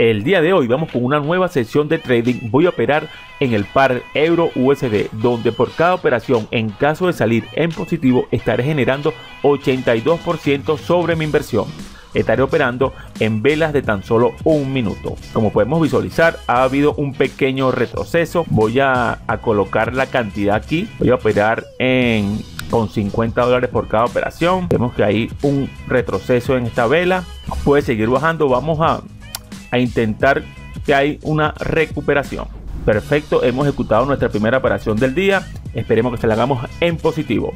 El día de hoy vamos con una nueva sesión de trading. Voy a operar en el par euro USD, donde por cada operación, en caso de salir en positivo, estaré generando 82% sobre mi inversión. Estaré operando en velas de tan solo un minuto. Como podemos visualizar, ha habido un pequeño retroceso. Voy a colocar la cantidad aquí. Voy a operar con $50 por cada operación. Vemos que hay un retroceso en esta vela. Puede seguir bajando. Vamos a intentar que hay una recuperación. Perfecto, hemos ejecutado nuestra primera operación del día. Esperemos que se la hagamos en positivo.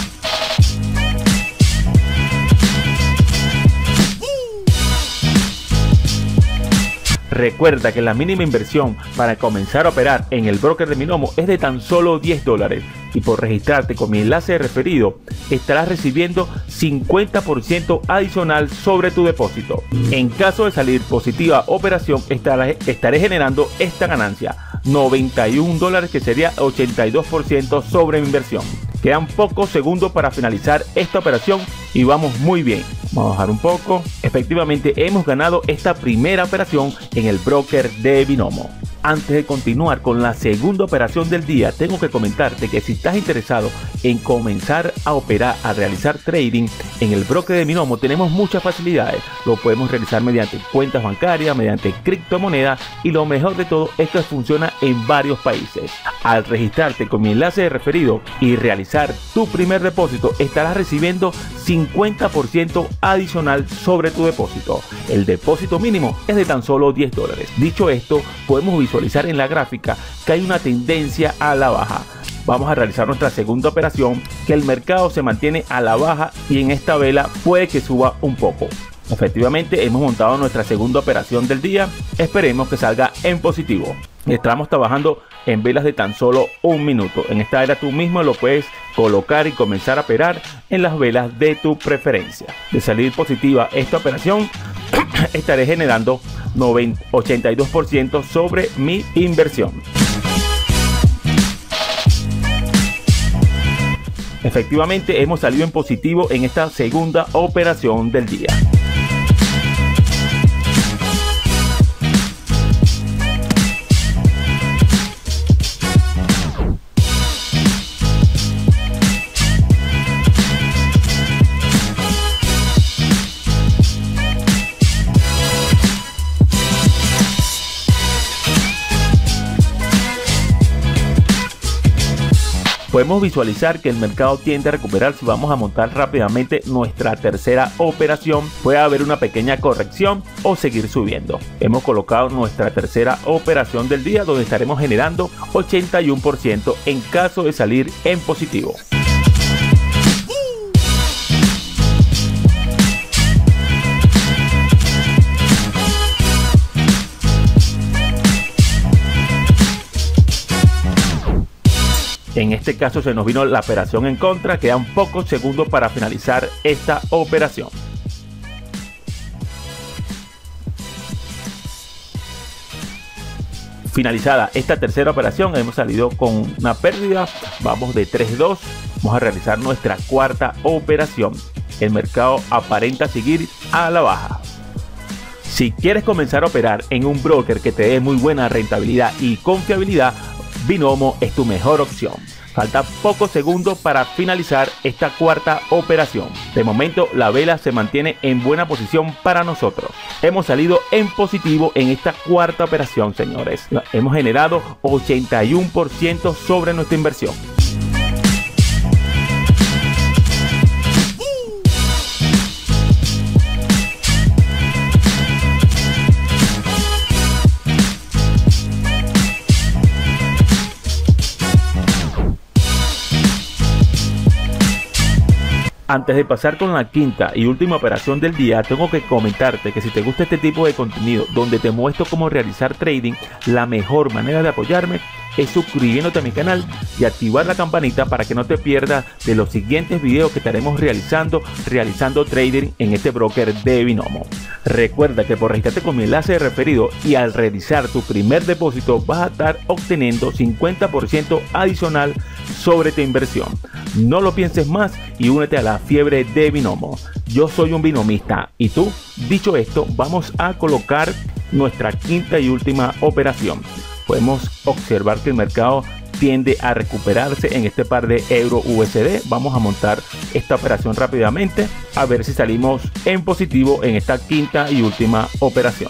Recuerda que la mínima inversión para comenzar a operar en el broker de Binomo es de tan solo $10, y por registrarte con mi enlace de referido estarás recibiendo 50% adicional sobre tu depósito. En caso de salir positiva operación, estaré generando esta ganancia, $91, que sería 82% sobre mi inversión. Quedan pocos segundos para finalizar esta operación y vamos muy bien. Vamos a bajar un poco. Efectivamente hemos ganado esta primera operación en el broker de Binomo. Antes de continuar con la segunda operación del día, tengo que comentarte que si estás interesado en comenzar a operar, a realizar trading en el broker de Binomo, tenemos muchas facilidades. Lo podemos realizar mediante cuentas bancarias, mediante criptomonedas, y lo mejor de todo es que funciona en varios países. Al registrarte con mi enlace de referido y realizar tu primer depósito, estarás recibiendo 50% adicional sobre tu depósito. El depósito mínimo es de tan solo $10. Dicho esto, podemos visualizar en la gráfica que hay una tendencia a la baja. Vamos a realizar nuestra segunda operación, que el mercado se mantiene a la baja y en esta vela puede que suba un poco. Efectivamente hemos montado nuestra segunda operación del día. Esperemos que salga en positivo. Estamos trabajando en velas de tan solo un minuto. En esta vela tú mismo lo puedes colocar y comenzar a operar en las velas de tu preferencia. De salir positiva esta operación, estaré generando 82% sobre mi inversión. Efectivamente hemos salido en positivo en esta segunda operación del día. Podemos visualizar que el mercado tiende a recuperar. Si vamos a montar rápidamente nuestra tercera operación, puede haber una pequeña corrección o seguir subiendo. Hemos colocado nuestra tercera operación del día, donde estaremos generando 81% en caso de salir en positivo. En este caso se nos vino la operación en contra. Quedan pocos segundos para finalizar esta operación. Finalizada esta tercera operación, hemos salido con una pérdida. Vamos de 3-2. Vamos a realizar nuestra cuarta operación. El mercado aparenta seguir a la baja. Si quieres comenzar a operar en un broker que te dé muy buena rentabilidad y confiabilidad, Binomo es tu mejor opción. Falta pocos segundos para finalizar esta cuarta operación. De momento la vela se mantiene en buena posición para nosotros. Hemos salido en positivo en esta cuarta operación, señores. Hemos generado 81% sobre nuestra inversión. Antes de pasar con la quinta y última operación del día, tengo que comentarte que si te gusta este tipo de contenido donde te muestro cómo realizar trading, la mejor manera de apoyarme es suscribiéndote a mi canal y activar la campanita para que no te pierdas de los siguientes videos que estaremos realizando trading en este broker de Binomo. Recuerda que por registrarte con mi enlace de referido y al realizar tu primer depósito vas a estar obteniendo 50% adicional sobre tu inversión. No lo pienses más y únete a la fiebre de Binomo. Yo soy un binomista, ¿y tú? Dicho esto, vamos a colocar nuestra quinta y última operación. Podemos observar que el mercado tiende a recuperarse en este par de euro USD. Vamos a montar esta operación rápidamente a ver si salimos en positivo en esta quinta y última operación.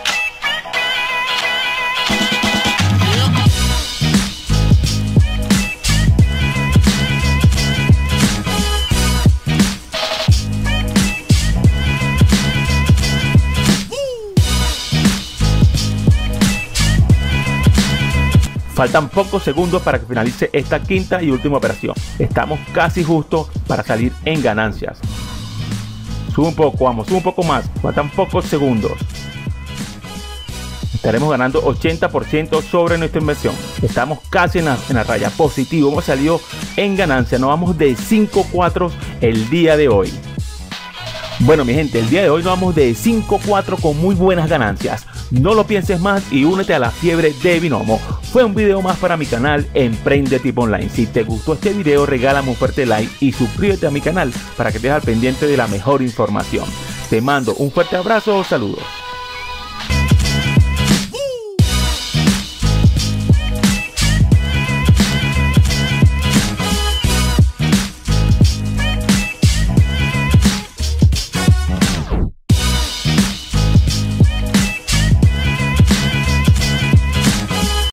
Faltan pocos segundos para que finalice esta quinta y última operación. Estamos casi justo para salir en ganancias. Sube un poco, vamos, sube un poco más. Faltan pocos segundos. Estaremos ganando 80% sobre nuestra inversión. Estamos casi en la raya positivo. Hemos salido en ganancia. Nos vamos de 5-4 el día de hoy. Bueno, mi gente, el día de hoy nos vamos de 5-4 con muy buenas ganancias. No lo pienses más y únete a la fiebre de Binomo. Fue un video más para mi canal Emprende Tipo Online. Si te gustó este video, regálame un fuerte like y suscríbete a mi canal para que estés al pendiente de la mejor información. Te mando un fuerte abrazo, saludos.